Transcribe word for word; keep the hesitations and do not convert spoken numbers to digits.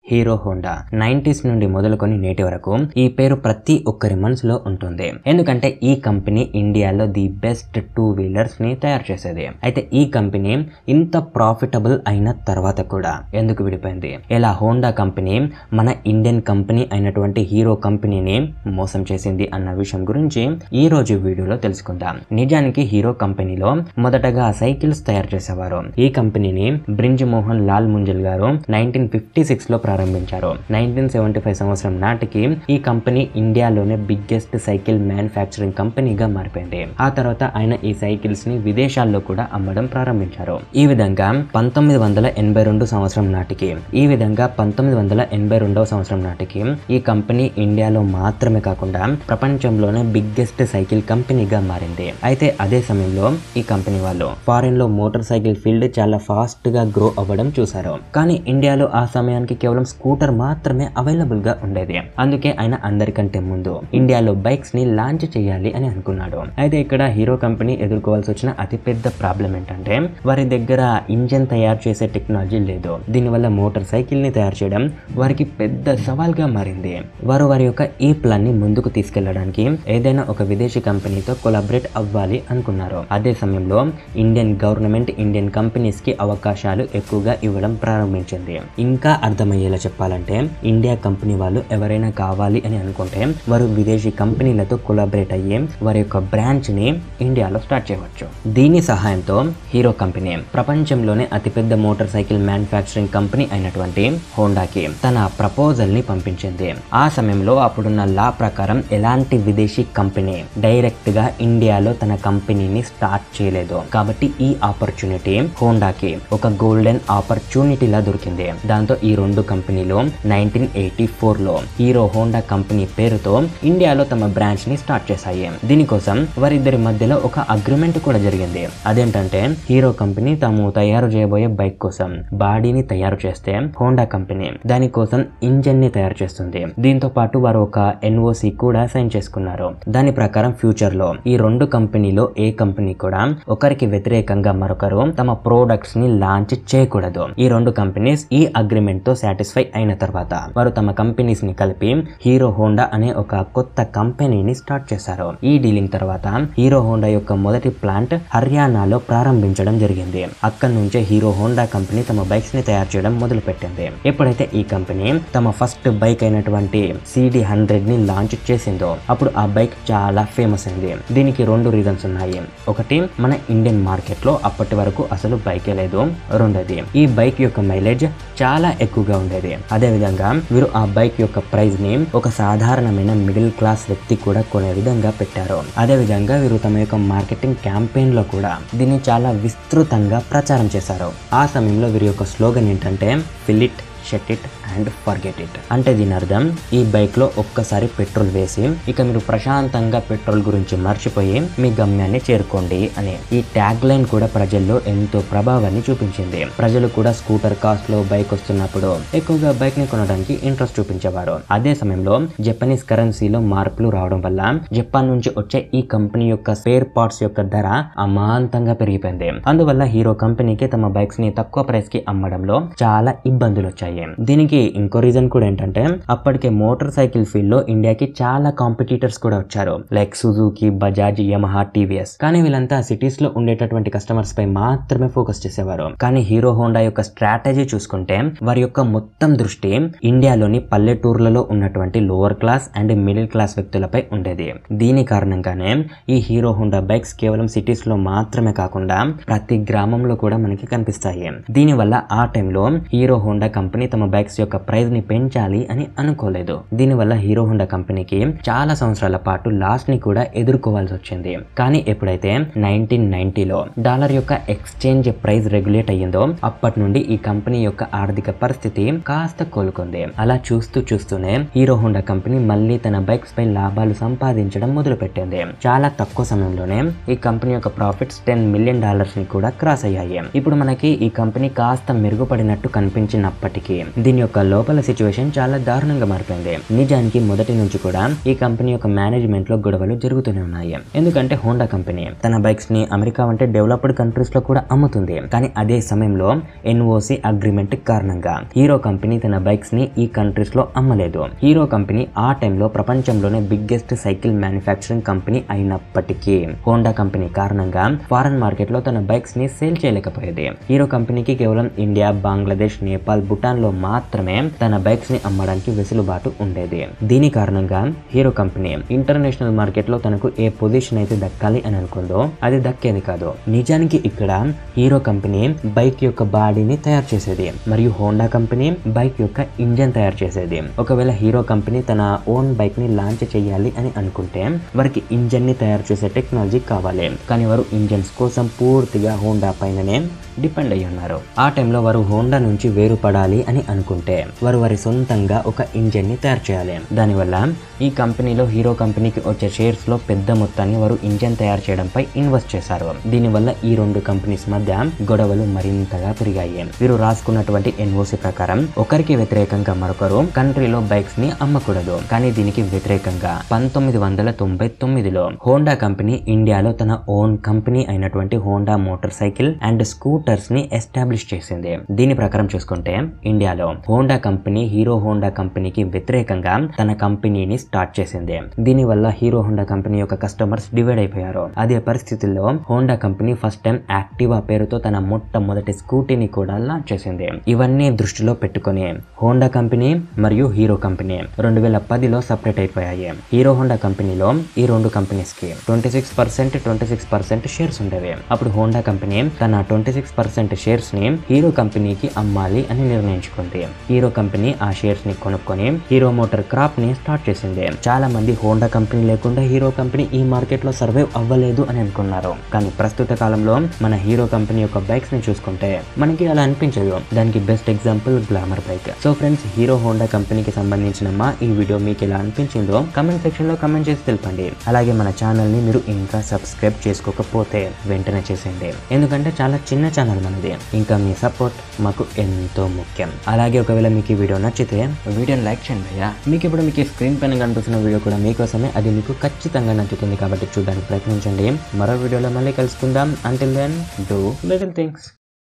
Hero Honda nineties నుండి మొదలుకొని నేటి వరకు ఈ పేరు ప్రతి ఒక్కరి మనసులో ఉంటుంది. ఎందుకంటే ఈ కంపెనీ ఇండియాలో ది బెస్ట్ టూ వీలర్స్ ని తయారు చేసేది. అయితే ఈ కంపెనీ ఇంత ప్రాఫిటబుల్ అయిన తర్వాత కూడా ఎందుకు విడిపోయింది? ఎలా హోండా కంపెనీ మన ఇండియన్ కంపెనీ అయినటువంటి హీరో కంపెనీని మోసం చేసింది అన్న విషయం గురించి ఈ రోజు వీడియోలో తెలుసుకుందాం. నిజానికి హీరో కంపెనీలో మొదటగా సైకిల్స్ తయారు చేసేవారు. ఈ కంపెనీని బ్రింజ్ మోహన్ లాల్ ముంజల్ గారు నైన్టీన్ ఫిఫ్టీ సిక్స్ లో ప్రారంభించారు. నైన్టీన్ సెవెంటీ ఫైవ్ సంవత్సరం నాటికి ఈ కంపెనీ ఇండియాలోనే బిగ్గెస్ట్ సైకిల్ మ్యానుఫ్యాక్చరింగ్ కంపెనీగా మారిపోయింది. ఆ తర్వాత ఆయన ఈ సైకిల్స్ ని విదేశాల్లో కూడా అమ్మడం ప్రారంభించారు. ఈ విధంగా పంతొమ్మిది వందల ఎనభై రెండు సంవత్సరం నాటికి ఈ విధంగా పంతొమ్మిది వందల ఎనభై రెండవ సంవత్సరం నాటికి ఈ కంపెనీ ఇండియాలో మాత్రమే కాకుండా ప్రపంచంలోనే బిగ్గెస్ట్ సైకిల్ కంపెనీగా మారింది. అయితే అదే సమయంలో ఈ కంపెనీ వాళ్ళు ఫారిన్ లో మోటార్ సైకిల్ ఫీల్డ్ చాలా ఫాస్ట్ గా గ్రో అవ్వడం చూసారు. కానీ ఇండియాలో ఆ సమయానికి కేవలం స్కూటర్ మాత్రమే అవైలబుల్ గా ఉండేది. అందుకే ఆయన అందరికంటే ముందు ఇండియాలో బైక్స్ ని లాంచ్ చేయాలి అని అనుకున్నాడు. అయితే ఇక్కడ హీరో కంపెనీ ఎదుర్కోవాల్సి వచ్చిన అతి పెద్ద ప్రాబ్లం ఏంటంటే వారి దగ్గర ఇంజన్ తయారు చేసే టెక్నాలజీ లేదు. దీనివల్ల మోటార్ సైకిల్ ని తయారు చేయడం వారికి పెద్ద సవాల్ గా మారింది. వారు వారి యొక్క ఈ ప్లాన్ ని ముందుకు తీసుకెళ్లడానికి ఏదైనా ఒక విదేశీ కంపెనీతో కొలాబరేట్ అవ్వాలి అనుకున్నారు. అదే సమయంలో ఇండియన్ గవర్నమెంట్ ఇండియన్ కంపెనీస్ కి అవకాశాలు ఎక్కువగా ఇవ్వడం ప్రారంభించింది. ఇంకా అర్థమయ్యేలా చెప్పాలంటే ఇండియా కంపెనీ వాళ్ళు ఎవరైనా కావాలి అని అనుకుంటే వారు విదేశీ కంపెనీలతో కొలాబరేట్ అయ్యి వారి యొక్క బ్రాంచ్ ని ఇండియాలో స్టార్ట్ చేయవచ్చు. దీని సహాయంతో హీరో కంపెనీ ప్రపంచంలోనే అతిపెద్ద మోటార్ సైకిల్ మ్యానుఫ్యాక్చరింగ్ కంపెనీ అయినటువంటి హోండాకి తన ప్రపోజల్ ని పంపించింది. ఆ సమయంలో అప్పుడున్న లా ప్రకారం ఎలాంటి విదేశీ కంపెనీ డైరెక్ట్ గా ఇండియాలో తన కంపెనీని స్టార్ట్ చేయలేదు. కాబట్టి ఈ ఆపర్చునిటీ హోండాకి ఒక గోల్డెన్ ఆపర్చునిటీ లా దొరికింది. దాంతో ఈ రెండు కంపెనీలు నైన్టీన్ ఎయిటీ ఫోర్ లో హీరో హోండా కంపెనీ పేరుతో ఇండియాలో తమ బ్రాంచ్ ని స్టార్ట్ చేశాయి. దీనికోసం వారిద్దరి మధ్యలో ఒక అగ్రిమెంట్ కూడా జరిగింది. అదేంటంటే హీరో కంపెనీ తాము తయారు చేయబోయే బైక్ కోసం బాడీని తయారు చేస్తే హోండా కంపెనీ దానికోసం ఇంజన్ ని తయారు చేస్తుంది. దీంతో పాటు వారు ఒక ఎన్ఓసి కూడా సైన్ చేసుకున్నారు. దాని ప్రకారం ఫ్యూచర్ లో ఈ రెండు కంపెనీలో ఏ కంపెనీ కూడా ఒకరికి వ్యతిరేకంగా మరొకరు తమ ప్రోడక్ట్స్ ని లాంచ్ చేయకూడదు. ఈ రెండు కంపెనీస్ ఈ అగ్రిమెంట్ తో సాటిస్ఫై అయిన తర్వాత వారు తమ కంపెనీస్ ని కలిపి హీరో హోండా అనే ఒక కొత్త కంపెనీని స్టార్ట్ చేశారు. ఈ డీలింగ్ తర్వాత హీరో హోండా యొక్క మొదటి ప్లాంట్ హర్యానాలో ప్రారంభించడం జరిగింది. అక్కడి నుంచే హీరో హోండా కంపెనీ తమ బైక్స్ ని తయారు చేయడం మొదలు పెట్టింది. ఎప్పుడైతే ఈ కంపెనీ తమ ఫస్ట్ బైక్ అయినటువంటి సిడి హండ్రెడ్ ని లాంచ్ చేసిందో అప్పుడు ఆ బైక్ చాలా ఫేమస్ అయింది. దీనికి రెండు రీజన్స్ ఉన్నాయి. ఒకటి, మన ఇండియన్ మార్కెట్ లో అప్పటి వరకు అసలు బైకే లేదు. రెండోది, ఈ బైక్ యొక్క మైలేజ్ చాలా ఎక్కువగా ఉండేది. అదే విధంగా వీరు ఆ బైక్ యొక్క ప్రైస్ ని ఒక సాధారణమైన మిడిల్ క్లాస్ వ్యక్తి కూడా కొనే విధంగా పెట్టారు. అదే విధంగా వీరు తమ యొక్క మార్కెటింగ్ క్యాంపెయిన్ లో కూడా దీన్ని చాలా విస్తృతంగా ప్రచారం చేశారు. ఆ సమయంలో వీరి యొక్క స్లోగన్ ఏంటంటే fill it, shut it and forget it. అంటే దీని అర్థం ఈ బైక్ లో ఒక్కసారి పెట్రోల్ వేసి ఇక మీరు ప్రశాంతంగా పెట్రోల్ గురించి మర్చిపోయి మీ గమ్యాన్ని చేరుకోండి అని. ఈ ట్యాగ్ లైన్ కూడా ప్రజల్లో ఎంతో ప్రభావాన్ని చూపించింది. ప్రజలు కూడా స్కూటర్ కాస్ట్ లో బైక్ వస్తున్నప్పుడు ఎక్కువగా బైక్ ని కొనడానికి ఇంట్రెస్ట్ చూపించేవారు. అదే సమయంలో జపనీస్ కరెన్సీలో మార్పులు రావడం వల్ల జపాన్ నుంచి వచ్చే ఈ కంపెనీ యొక్క స్పేర్ పార్ట్స్ యొక్క ధర అమాంతంగా పెరిగిపోయింది. అందువల్ల హీరో కంపెనీకి తమ బైక్స్ ని తక్కువ ప్రైస్ కి అమ్మడంలో చాలా ఇబ్బందులు వచ్చాయి. దీనికి ఇంకో రీజన్ కూడా ఏంటంటే అప్పటికే మోటార్ సైకిల్ ఫీల్డ్ లో ఇండియాకి చాలా కాంపిటీటర్స్ కూడా వచ్చారు. Like Suzuki, Bajaj, Yamaha, TVS. కానీ వీళ్ళంతా సిటీస్ లో ఉండేటటువంటి కస్టమర్స్ పై మాత్రమే ఫోకస్ చేసేవారు. కానీ హీరో హోండా యొక్క స్ట్రాటజీ చూసుకుంటే వారి యొక్క మొత్తం దృష్టి ఇండియాలోని పల్లెటూర్లలో ఉన్నటువంటి lower class and middle class వ్యక్తులపై ఉండేది. దీని కారణంగానే ఈ హీరో హోండా బైక్స్ కేవలం సిటీస్ లో మాత్రమే కాకుండా ప్రతి గ్రామంలో కూడా మనకి కనిపిస్తాయి. దీనివల్ల ఆ టైంలో హీరో హోండా కంపెనీ తమ బైక్స్ యొక్క ప్రైస్ ని పెంచాలి అని అనుకోలేదు. దీనివల్ల హీరో హోండా కంపెనీకి చాలా సంవత్సరాల పాటు లాస్ ని కూడా ఎదుర్కోవాల్సి వచ్చింది. కానీ ఎప్పుడైతే నైన్టీన్ నైన్టీలో డాలర్ యొక్క ఎక్స్చేంజ్ ప్రైస్ రెగ్యులేట్ అయ్యిందో అప్పటి నుండి ఈ కంపెనీ యొక్క ఆర్థిక పరిస్థితి కాస్త కోలుకుంది. అలా చూస్తూ చూస్తూనే హీరో హోండా కంపెనీ మళ్ళీ తన బైక్స్ పై లాభాలు సంపాదించడం మొదలు పెట్టింది. చాలా తక్కువ సమయంలోనే ఈ కంపెనీ యొక్క ప్రాఫిట్స్ టెన్ మిలియన్ డాలర్స్ ని కూడా క్రాస్ అయ్యాయి. ఇప్పుడు మనకి ఈ కంపెనీ కాస్త మెరుగుపడినట్టు కనిపించినప్పటికీ కంపెనీకి. దీని యొక్క లోపల సిచ్యువేషన్ చాలా దారుణంగా మారిపోయింది. నిజానికి మొదటి నుంచి కూడా ఈ కంపెనీ యొక్క మేనేజ్మెంట్ లో గొడవలు జరుగుతూనే ఉన్నాయి. ఎందుకంటే హోండా కంపెనీ తన బైక్స్ ని అమెరికా వంటి డెవలప్డ్ కంట్రీస్ లో కూడా అమ్ముతుంది. కానీ అదే సమయంలో ఎన్ఓసి అగ్రిమెంట్ కారణంగా హీరో కంపెనీ తన బైక్స్ ని ఈ కంట్రీస్ లో అమ్మలేదు. హీరో కంపెనీ ఆ టైంలో ప్రపంచంలోనే బిగ్గెస్ట్ సైకిల్ మ్యానుఫ్యాక్చరింగ్ కంపెనీ అయినప్పటికీ హోండా కంపెనీ కారణంగా ఫారెన్ మార్కెట్ లో తన బైక్స్ ని సేల్ చేయలేకపోయేది. హీరో కంపెనీకి కేవలం ఇండియా, బంగ్లాదేశ్, నేపాల్, భూటాన్ లో మాత్రమే తన బైక్స్ ని అమ్మడానికి వెసులుబాటు ఉండేది. దీని కారణంగా హీరో కంపెనీ ఇంటర్నేషనల్ మార్కెట్ లో తనకు ఏ పొజిషన్ అయితే దక్కాలి అని అనుకుందో అది దక్కేది కాదు. నిజానికి ఇక్కడ హీరో కంపెనీ బైక్ యొక్క బాడీని తయారు చేసేది మరియు హోండా కంపెనీ బైక్ యొక్క ఇంజన్ తయారు చేసేది. ఒకవేళ హీరో కంపెనీ తన ఓన్ బైక్ ని లాంచ్ చేయాలి అని అనుకుంటే వారికి ఇంజన్ ని తయారు చేసే టెక్నాలజీ కావాలి. కానీ వారు ఇంజన్స్ కోసం పూర్తిగా హోండా పైననే డిపెండ్ అయ్యి ఉన్నారు. ఆ టైంలో వారు హోండా నుంచి వేరుపడాలి అని అనుకుంటే వారు వారి సొంతంగా ఒక ఇంజన్ ని తయారు చేయాలి. దానివల్ల ఈ కంపెనీలో హీరో కంపెనీకి వచ్చే షేర్స్ లో పెద్ద మొత్తాన్ని వారు ఇంజన్ తయారు చేయడంపై ఇన్వెస్ట్ చేశారు. దీనివల్ల ఈ రెండు కంపెనీస్ మధ్య గొడవలు మరింతగా పెరిగాయి. వీరు రాసుకున్నటువంటి ఎన్ఓసి ప్రకారం ఒకరికి వ్యతిరేకంగా మరొకరు కంట్రీలో బైక్స్ ని అమ్మకూడదు. కానీ దీనికి వ్యతిరేకంగా పంతొమ్మిది వందల తొంభై తొమ్మిదిలో హోండా కంపెనీ ఇండియాలో తన ఓన్ కంపెనీ అయినటువంటి Honda motorcycle and scooters ని ఎస్టాబ్లిష్ చేసింది. దీని ప్రకారం చూసుకుంటే ఇండియాలో హోండా కంపెనీ హీరో హోండా కంపెనీకి వ్యతిరేకంగా తన కంపెనీని స్టార్ట్ చేసింది. దీని వల్ల హీరో హోండా కంపెనీ యొక్క కస్టమర్స్ డివైడ్ అయిపోయారు. అదే పరిస్థితుల్లో Honda company first time Activa పేరుతో తన మొట్టమొదటి స్కూటీని కూడా లాంచ్ చేసింది. ఇవన్నీ దృష్టిలో పెట్టుకుని హోండా కంపెనీ మరియు హీరో కంపెనీ రెండు వేల పదిలో సపరేట్ అయిపోయాయి. హీరో హోండా కంపెనీలో ఈ రెండు కంపెనీస్ కి twenty six percent twenty six percent shares ఉండేవి. అప్పుడు హోండా కంపెనీ తన ట్వంటీ సిక్స్ పర్సెంట్ షేర్స్ ని హీరో కంపెనీకి అమ్మాలి అని నిర్ణయించుకుంది. హీరో కంపెనీ ఆ షేర్స్ ని కొనుక్కొని హీరో మోటార్ క్రాప్ ని స్టార్ట్ చేసింది. చాలా మంది హోండా కంపెనీ లేకుండా హీరో కంపెనీ ఈ మార్కెట్ లో సర్వైవ్ అవ్వలేదు అని అనుకున్నారు. కానీ ప్రస్తుత కాలంలో మన హీరో కంపెనీ యొక్క బైక్స్ ని చూసుకుంటే మనకి అలా అనిపించదు. దానికి best example Glamour bike. So friends, Hero Honda కంపెనీకి సంబంధించిన మా ఈ వీడియో మీకు ఎలా అనిపించిందో కమెంట్ సెక్షన్ లో కమెంట్ చేసి తెలపండి. అలాగే మన ఛానల్ ని మీరు ఇంకా సబ్స్క్రైబ్ చేసుకోకపోతే వెంటనే చేసేయండి. ఎందుకంటే చాలా చిన్న ఛానల్ మనది. ఇంకా మీ సపోర్ట్ మాకు ఎంతో ముఖ్యం. అలాగే ఒకవేళ మీకు ఈ వీడియో నచ్చితే వీడియోని లైక్ చేయండి భయ్యా. మీకు ఇప్పుడు మీకు స్క్రీన్ పైన కనిపిస్తున్న వీడియో కూడా మీకోసమే. అది మీకు ఖచ్చితంగా నచ్చుతుంది కాబట్టి చూడడానికి ప్రయత్నించండి. మరో వీడియోలో మళ్ళీ కలుసుకుందాం. Until then do little things.